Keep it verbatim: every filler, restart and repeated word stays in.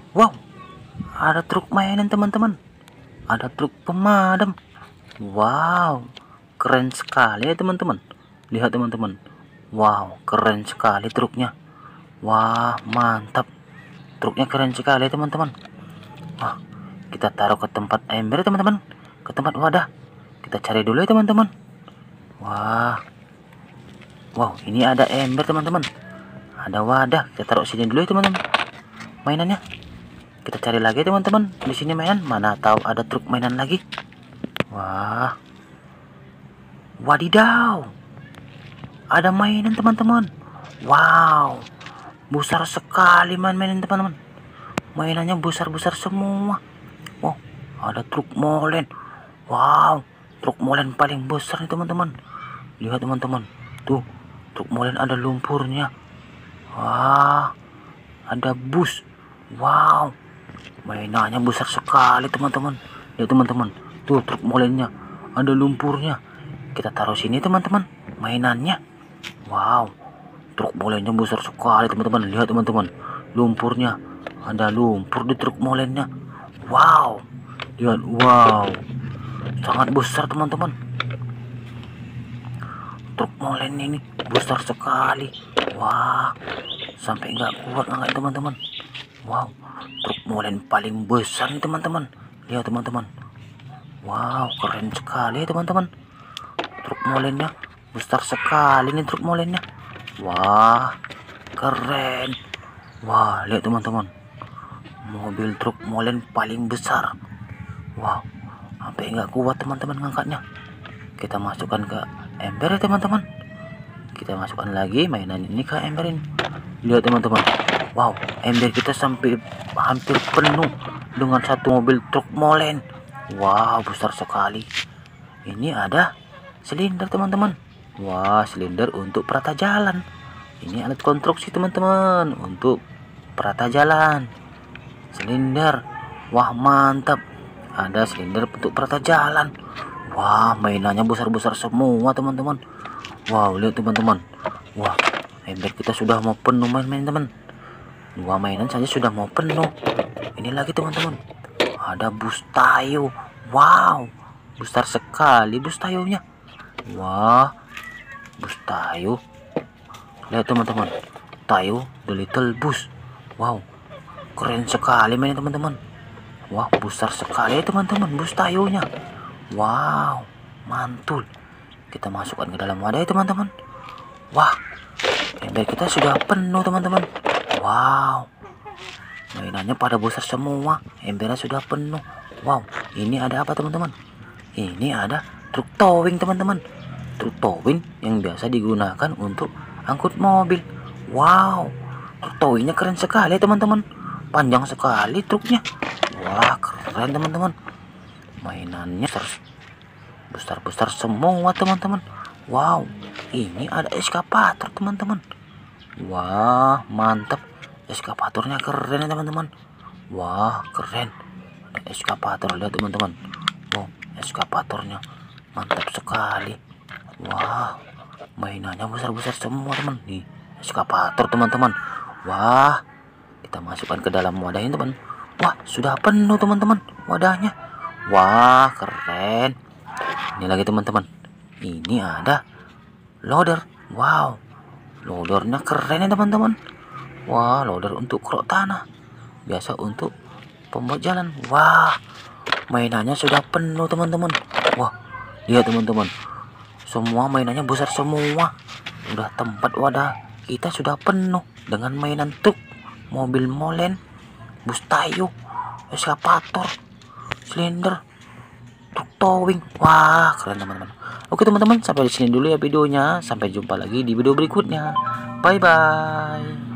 Wow, ada truk mainan teman-teman. Ada truk pemadam. Wow, keren sekali ya teman-teman. Lihat teman-teman. Wow, keren sekali truknya. Wah, mantap. Truknya keren sekali ya teman-teman. Wah, kita taruh ke tempat ember teman-teman. Ke tempat wadah. Kita cari dulu ya teman-teman. Wah. Wow, ini ada ember teman-teman. Ada wadah. Kita taruh sini dulu ya teman-teman. Mainannya. Kita cari lagi teman-teman. Di sini mainan. Mana tahu ada truk mainan lagi. Wah. Wadidaw. Ada mainan teman-teman. Wow. Besar sekali main-mainan teman-teman. Mainannya besar-besar semua. Wow, ada truk molen. Wow, truk molen paling besar nih teman-teman. Lihat teman-teman. Tuh, truk molen ada lumpurnya. Wah, ada bus. Wow, mainannya besar sekali teman-teman. Lihat teman-teman. Tuh, truk molennya ada lumpurnya. Kita taruh sini teman-teman. Mainannya. Wow, truk molennya besar sekali teman-teman. Lihat teman-teman. Lumpurnya. Ada lumpur di truk molennya. Wow, lihat. Wow, sangat besar teman-teman. Truk molen ini besar sekali. Wah, sampai nggak kuat nggak teman-teman. Wow, truk molen paling besar nih teman-teman. Lihat teman-teman. Wow, keren sekali teman-teman. Truk molennya besar sekali nih truk molennya. Wah, keren. Wah, lihat teman-teman. Mobil truk molen paling besar. Wow, sampai nggak kuat teman-teman ngangkatnya. Kita masukkan ke ember ya teman-teman. Kita masukkan lagi mainan ini ke ember ini. Lihat teman-teman. Wow, ember kita sampai hampir penuh dengan satu mobil truk molen. Wow, besar sekali. Ini ada silinder teman-teman. Wah, silinder untuk perata jalan. Ini alat konstruksi teman-teman untuk perata jalan. Silinder. Wah, mantap. Ada silinder untuk perata jalan. Wah, mainannya besar-besar semua teman-teman. Wow, lihat teman-teman. Wah, ember kita sudah mau penuh main-main teman. Dua mainan saja sudah mau penuh. Ini lagi teman-teman. Ada bus tayo. Wow, besar sekali bus tayonya. Wah, bus tayo. Lihat teman-teman. Tayo the little bus. Wow, keren sekali mainnya teman-teman. Wah, besar sekali teman-teman bus tayonya. Wow, mantul. Kita masukkan ke dalam wadah ya teman-teman. Wah, ember kita sudah penuh teman-teman. Wow, mainannya pada besar semua. Embernya sudah penuh. Wow, ini ada apa teman-teman? Ini ada truk towing teman-teman. Truk towing yang biasa digunakan untuk angkut mobil. Wow, truk towingnya keren sekali teman-teman. Panjang sekali truknya. Wah, keren teman-teman. Mainannya besar-besar semua teman-teman. Wow, ini ada eskavator teman-teman. Wah, mantap. Eskavatornya keren ya teman-teman. Wah, keren. Ada eskavator, lihat teman-teman. Wow, eskavatornya mantap sekali. Wah, mainannya besar-besar semua teman. Nih, eskavator teman-teman. Wah, kita masukkan ke dalam wadahnya teman. Wah, sudah penuh teman-teman wadahnya. Wah, keren. Ini lagi teman-teman. Ini ada loader. Wow, loadernya keren ya teman-teman. Wah, loader untuk kerok tanah. Biasa untuk pembuat jalan. Wah, mainannya sudah penuh teman-teman. Wah, lihat teman-teman. Semua mainannya besar semua. Udah tempat wadah kita sudah penuh dengan mainan truk, mobil molen, bus tayo, eskavator, silinder, truk towing. Wah, keren teman-teman. Oke teman-teman, sampai di sini dulu ya videonya. Sampai jumpa lagi di video berikutnya. Bye bye.